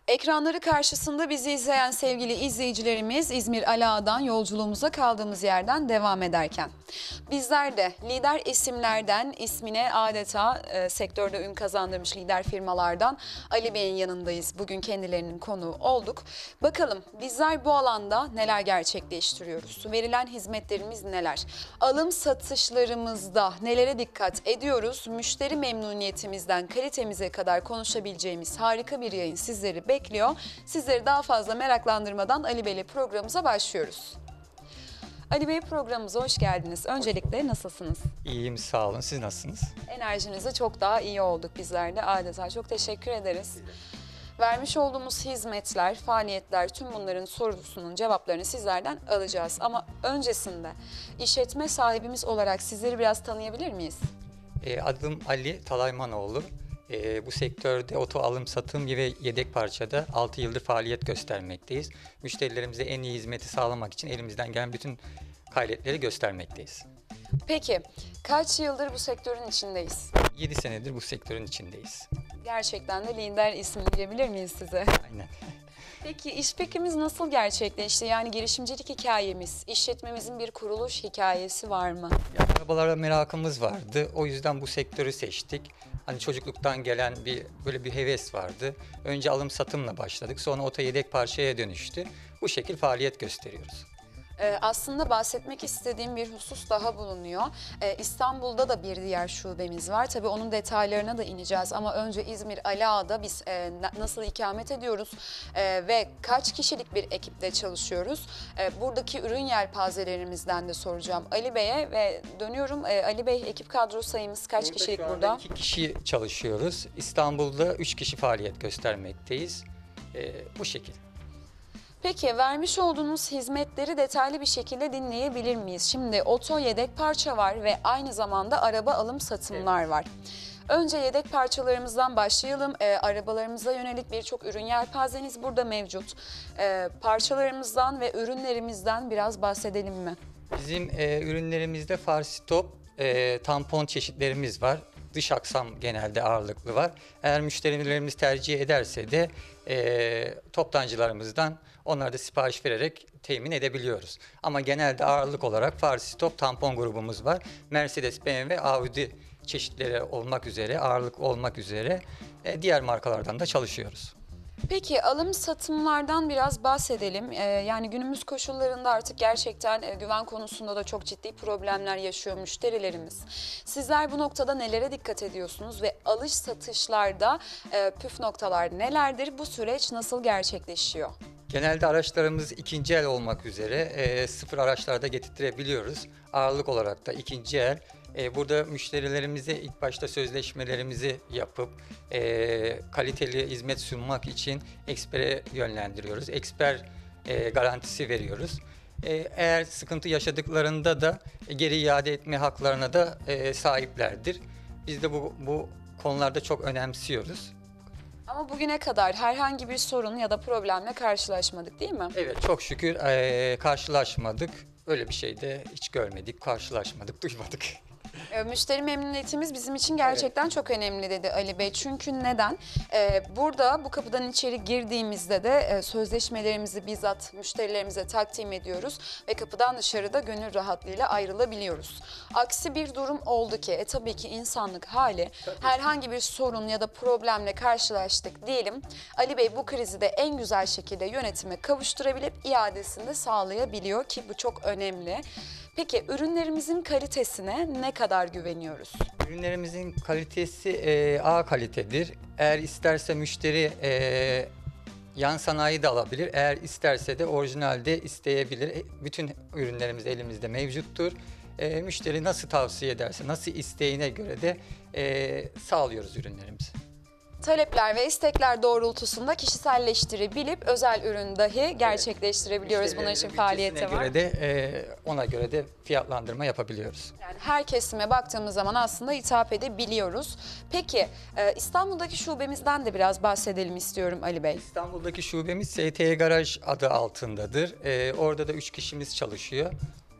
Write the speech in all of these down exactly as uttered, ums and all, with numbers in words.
Ekranları karşısında bizi izleyen sevgili izleyicilerimiz, İzmir Ala'dan yolculuğumuza kaldığımız yerden devam ederken bizler de lider isimlerden, ismine adeta e, sektörde ün kazandırmış lider firmalardan Ali Bey'in yanındayız. Bugün kendilerinin konuğu olduk. Bakalım bizler bu alanda neler gerçekleştiriyoruz? Verilen hizmetlerimiz neler? Alım satışlarımızda nelere dikkat ediyoruz? Müşteri memnuniyetimizden kalitemize kadar konuşabileceğimiz harika bir yayın sizleri bekliyor. bekliyor. Sizleri daha fazla meraklandırmadan Ali Bey'le programımıza başlıyoruz. Ali Bey, programımıza hoş geldiniz. Öncelikle nasılsınız? İyiyim, sağ olun. Siz nasılsınız? Enerjinize çok daha iyi olduk bizler de adeta. Çok teşekkür ederiz. Vermiş olduğumuz hizmetler, faaliyetler, tüm bunların sorusunun cevaplarını sizlerden alacağız. Ama öncesinde işletme sahibimiz olarak sizleri biraz tanıyabilir miyiz? E, adım Ali Talaymanoğlu. E, bu sektörde oto alım satım ve yedek parçada altı yıldır faaliyet göstermekteyiz. Müşterilerimize en iyi hizmeti sağlamak için elimizden gelen bütün gayretleri göstermekteyiz. Peki, kaç yıldır bu sektörün içindeyiz? yedi senedir bu sektörün içindeyiz. Gerçekten de lider ismi diyebilir miyiz size? Aynen. Peki iş pekimiz nasıl gerçekleşti? Yani girişimcilik hikayemiz, işletmemizin bir kuruluş hikayesi var mı? Ya, arabalara merakımız vardı. O yüzden bu sektörü seçtik. Hani çocukluktan gelen bir böyle bir heves vardı. Önce alım satımla başladık. Sonra oto yedek parçaya dönüştü. Bu şekil faaliyet gösteriyoruz. Ee, aslında bahsetmek istediğim bir husus daha bulunuyor. Ee, İstanbul'da da bir diğer şubemiz var. Tabii onun detaylarına da ineceğiz ama önce İzmir Ala'da biz e, nasıl ikamet ediyoruz e, ve kaç kişilik bir ekiple çalışıyoruz? E, buradaki ürün yelpazelerimizden de soracağım Ali Bey'e ve dönüyorum. E, Ali Bey, ekip kadro sayımız kaç Burada kişilik şu anda burada? iki kişi çalışıyoruz. İstanbul'da üç kişi faaliyet göstermekteyiz. Ee, bu şekil. Peki vermiş olduğunuz hizmetleri detaylı bir şekilde dinleyebilir miyiz? Şimdi oto yedek parça var ve aynı zamanda araba alım satımlar Evet. var. Önce yedek parçalarımızdan başlayalım. E, arabalarımıza yönelik birçok ürün yelpazeniz burada mevcut. E, parçalarımızdan ve ürünlerimizden biraz bahsedelim mi? Bizim e, ürünlerimizde far stop, e, tampon çeşitlerimiz var. Dış aksam genelde ağırlıklı var. Eğer müşterilerimiz tercih ederse de e, toptancılarımızdan onları da sipariş vererek temin edebiliyoruz. Ama genelde ağırlık olarak far stop, tampon grubumuz var. Mercedes, B M W, Audi çeşitleri olmak üzere, ağırlık olmak üzere e, diğer markalardan da çalışıyoruz. Peki alım satımlardan biraz bahsedelim. Ee, yani günümüz koşullarında artık gerçekten e, güven konusunda da çok ciddi problemler yaşıyor müşterilerimiz. Sizler bu noktada nelere dikkat ediyorsunuz ve alış satışlarda e, püf noktalar nelerdir? Bu süreç nasıl gerçekleşiyor? Genelde araçlarımız ikinci el olmak üzere e, sıfır araçlarda getirtirebiliyoruz. Ağırlık olarak da ikinci el. E, burada müşterilerimize ilk başta sözleşmelerimizi yapıp e, kaliteli hizmet sunmak için ekspere yönlendiriyoruz. Eksper e, garantisi veriyoruz. E, eğer sıkıntı yaşadıklarında da e, geri iade etme haklarına da e, sahiplerdir. Biz de bu, bu konularda çok önemsiyoruz. Ama bugüne kadar herhangi bir sorun ya da problemle karşılaşmadık, değil mi? Evet, çok şükür e, karşılaşmadık. Öyle bir şey de hiç görmedik, karşılaşmadık, duymadık. E, Müşteri memnuniyetimiz bizim için gerçekten evet. çok önemli dedi Ali Bey. Çünkü neden? Ee, burada bu kapıdan içeri girdiğimizde de e, sözleşmelerimizi bizzat müşterilerimize takdim ediyoruz ve kapıdan dışarıda gönül rahatlığıyla ayrılabiliyoruz. Aksi bir durum oldu ki e, tabii ki insanlık hali tabii. herhangi bir sorun ya da problemle karşılaştık diyelim. Ali Bey bu krizi de en güzel şekilde yönetime kavuşturabilip iadesini de sağlayabiliyor ki bu çok önemli. Peki ürünlerimizin kalitesine ne kadar güveniyoruz? Ürünlerimizin kalitesi e, A kalitedir. Eğer isterse müşteri e, yan sanayi de alabilir. Eğer isterse de orijinalde isteyebilir. E, bütün ürünlerimiz elimizde mevcuttur. E, müşteri nasıl tavsiye ederse, nasıl isteğine göre de e, sağlıyoruz ürünlerimizi. Talepler ve istekler doğrultusunda kişiselleştirebilip özel ürün dahi gerçekleştirebiliyoruz. Evet. Bunun için faaliyeti var. Göre de, e, ona göre de fiyatlandırma yapabiliyoruz. Yani her kesime baktığımız zaman aslında hitap edebiliyoruz. Peki e, İstanbul'daki şubemizden de biraz bahsedelim istiyorum Ali Bey. İstanbul'daki şubemiz S T Garaj adı altındadır. E, orada da üç kişimiz çalışıyor.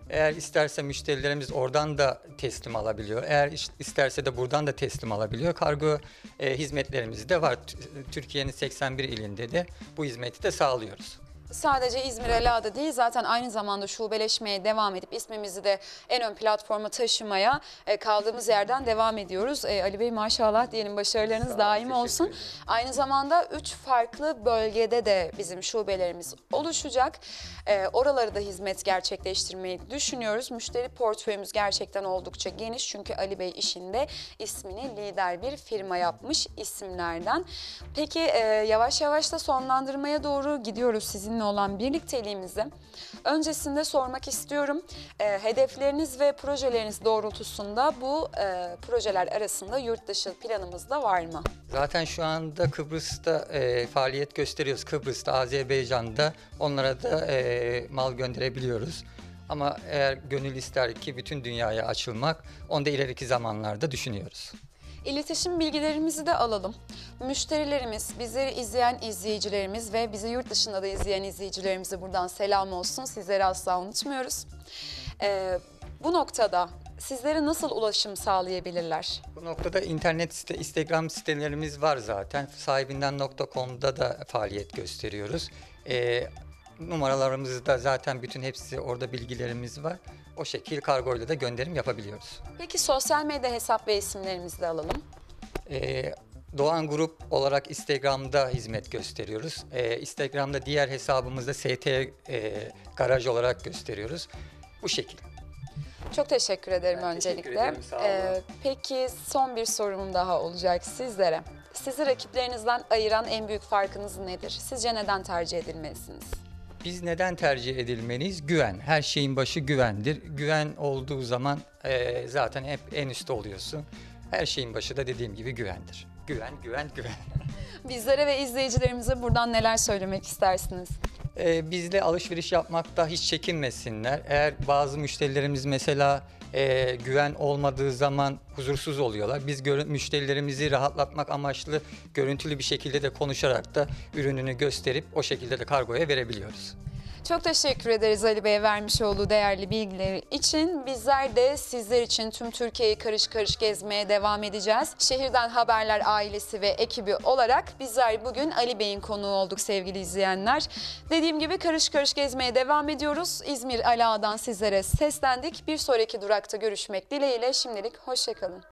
Eğer isterse müşterilerimiz oradan da teslim alabiliyor. Eğer iş- isterse de buradan da teslim alabiliyor. Kargo e, hizmetlerimiz de var. T- Türkiye'nin seksen bir ilinde de bu hizmeti de sağlıyoruz. Sadece İzmir Ala'da değil, zaten aynı zamanda şubeleşmeye devam edip ismimizi de en ön platforma taşımaya e, kaldığımız yerden devam ediyoruz. E, Ali Bey maşallah diyelim, başarılarınız Sağ olun, daim teşekkür olsun. ederim. Aynı zamanda üç farklı bölgede de bizim şubelerimiz oluşacak. E, oraları da hizmet gerçekleştirmeyi düşünüyoruz. Müşteri portföyümüz gerçekten oldukça geniş. Çünkü Ali Bey işinde ismini lider bir firma yapmış isimlerden. Peki e, yavaş yavaş da sonlandırmaya doğru gidiyoruz sizinle olan birlikteliğimizi. Öncesinde sormak istiyorum. E, hedefleriniz ve projeleriniz doğrultusunda bu e, projeler arasında yurt dışı planımız da var mı? Zaten şu anda Kıbrıs'ta e, faaliyet gösteriyoruz. Kıbrıs'ta, Azerbaycan'da onlara da e, mal gönderebiliyoruz. Ama eğer gönül ister ki bütün dünyaya açılmak, onu da ileriki zamanlarda düşünüyoruz. İletişim bilgilerimizi de alalım. Müşterilerimiz, bizleri izleyen izleyicilerimiz ve bizi yurt dışında da izleyen izleyicilerimize buradan selam olsun. Sizleri asla unutmuyoruz. Ee, bu noktada sizlere nasıl ulaşım sağlayabilirler? Bu noktada internet site, Instagram sitelerimiz var zaten. sahibinden nokta com'da da faaliyet gösteriyoruz. E, numaralarımızda zaten bütün hepsi orada, bilgilerimiz var. O şekilde kargoyla da gönderim yapabiliyoruz. Peki sosyal medya hesap ve isimlerimizi de alalım. Ee, Doğan Grup olarak Instagram'da hizmet gösteriyoruz. Ee, Instagram'da diğer hesabımızda S T e, Garaj olarak gösteriyoruz. Bu şekilde. Çok teşekkür ederim Ben öncelikle. teşekkür ederim, sağ olun. Ee, peki son bir sorum daha olacak sizlere. Sizi rakiplerinizden ayıran en büyük farkınız nedir? Sizce neden tercih edilmelisiniz? Biz neden tercih edilmeliyiz? Güven. Her şeyin başı güvendir. Güven olduğu zaman e, zaten hep en üstte oluyorsun. Her şeyin başı da dediğim gibi güvendir. Güven, güven, güven. Bizlere ve izleyicilerimize buradan neler söylemek istersiniz? Ee, bizle alışveriş yapmakta hiç çekinmesinler. Eğer bazı müşterilerimiz mesela e, güven olmadığı zaman huzursuz oluyorlar. Biz görü- müşterilerimizi rahatlatmak amaçlı görüntülü bir şekilde de konuşarak da ürününü gösterip o şekilde de kargoya verebiliyoruz. Çok teşekkür ederiz Ali Bey'e vermiş olduğu değerli bilgileri için. Bizler de sizler için tüm Türkiye'yi karış karış gezmeye devam edeceğiz. Şehirden Haberler ailesi ve ekibi olarak bizler bugün Ali Bey'in konuğu olduk sevgili izleyenler. Dediğim gibi karış karış gezmeye devam ediyoruz. İzmir Ala'dan sizlere seslendik. Bir sonraki durakta görüşmek dileğiyle şimdilik hoşça kalın.